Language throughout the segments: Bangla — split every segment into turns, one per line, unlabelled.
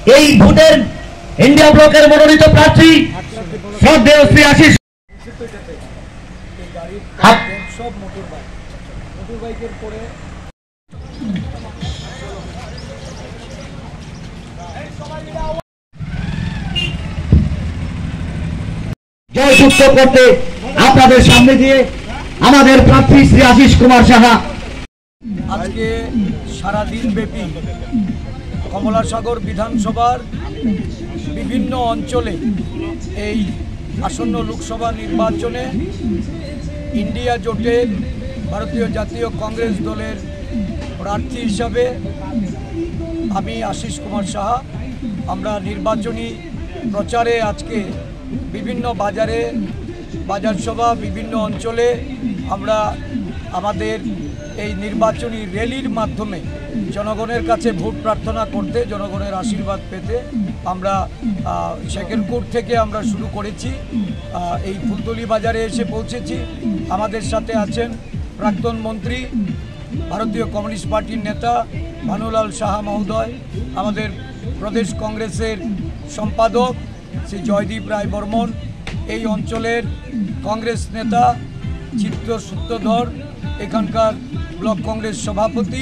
এই ভোটের ইন্ডিয়া ব্লকের মনোনীত প্রার্থী শ্রদ্ধেয় শ্রী আশিস
সব মোটর বাইকের পরে
জয়যুক্ত করতে আপনাদের সামনে দিয়ে আমাদের প্রার্থী শ্রী আশিস কুমার সাহা
আজকে সারাদিন ব্যাপী কমলাসাগর বিধানসভার বিভিন্ন অঞ্চলে এই আসন্ন লোকসভা নির্বাচনে ইন্ডিয়া জোটের ভারতীয় জাতীয় কংগ্রেস দলের প্রার্থী হিসাবে আমি আশিস কুমার সাহা আমরা নির্বাচনী প্রচারে আজকে বিভিন্ন বাজার সভা বিভিন্ন অঞ্চলে আমরা আমাদের এই নির্বাচনী র্যালির মাধ্যমে জনগণের কাছে ভোট প্রার্থনা করতে জনগণের আশীর্বাদ পেতে আমরা শেখেরপুর থেকে আমরা শুরু করেছি এই ফুলতলি বাজারে এসে পৌঁছেছি। আমাদের সাথে আছেন প্রাক্তন মন্ত্রী ভারতীয় কমিউনিস্ট পার্টির নেতা ভানুলাল সাহা মহোদয়, আমাদের প্রদেশ কংগ্রেসের সম্পাদক শ্রী জয়দীপ রায় বর্মন, এই অঞ্চলের কংগ্রেস নেতা চিত্র সূত্রধর, এখানকার ব্লক কংগ্রেস সভাপতি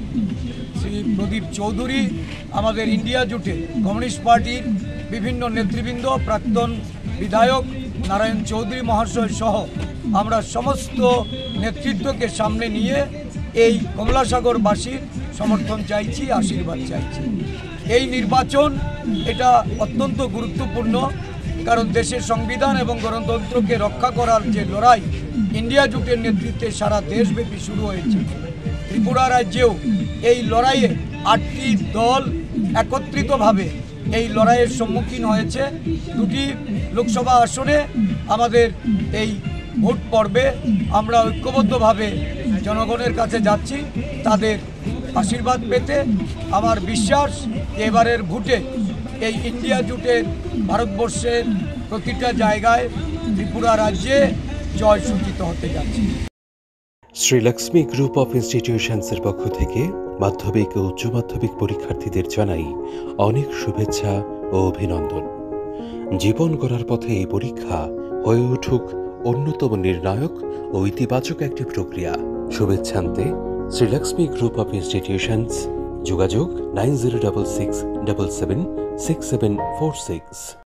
শ্রী প্রদীপ চৌধুরী, আমাদের ইন্ডিয়া জোটে কমিউনিস্ট পার্টির বিভিন্ন নেতৃবৃন্দ, প্রাক্তন বিধায়ক নারায়ণ চৌধুরী মহাশয় সহ আমরা সমস্ত নেতৃত্বকে সামনে নিয়ে এই কমলাসাগরবাসীর সমর্থন চাইছি, আশীর্বাদ চাইছি। এই নির্বাচন এটা অত্যন্ত গুরুত্বপূর্ণ, কারণ দেশের সংবিধান এবং গণতন্ত্রকে রক্ষা করার যে লড়াই ইন্ডিয়া জোটের নেতৃত্বে সারা দেশব্যাপী শুরু হয়েছে। ত্রিপুরা রাজ্যেও এই লড়াইয়ে 8টি দল একত্রিতভাবে এই লড়াইয়ের সম্মুখীন হয়েছে। 2টি লোকসভা আসনে আমাদের এই ভোট পর্বে আমরা ঐক্যবদ্ধভাবে জনগণের কাছে যাচ্ছি তাদের আশীর্বাদ পেতে। আমার বিশ্বাস এবারের ভোটে এই ইন্ডিয়া জোটের ভারতবর্ষের প্রতিটা জায়গায় ত্রিপুরা রাজ্যে জয় সূচিত হতে যাচ্ছে।
শ্রীলক্ষ্মী গ্রুপ অফ ইনস্টিটিউশনসের পক্ষ থেকে মাধ্যমিক ও উচ্চ মাধ্যমিক পরীক্ষার্থীদের জানাই অনেক শুভেচ্ছা ও অভিনন্দন। জীবন গড়ার পথে এই পরীক্ষা হয়ে উঠুক অন্যতম নির্ণায়ক ও ইতিবাচক একটি প্রক্রিয়া। শুভেচ্ছান্তে শ্রীলক্ষ্মী গ্রুপ অফ ইনস্টিটিউশনস, যোগাযোগ 9066776746।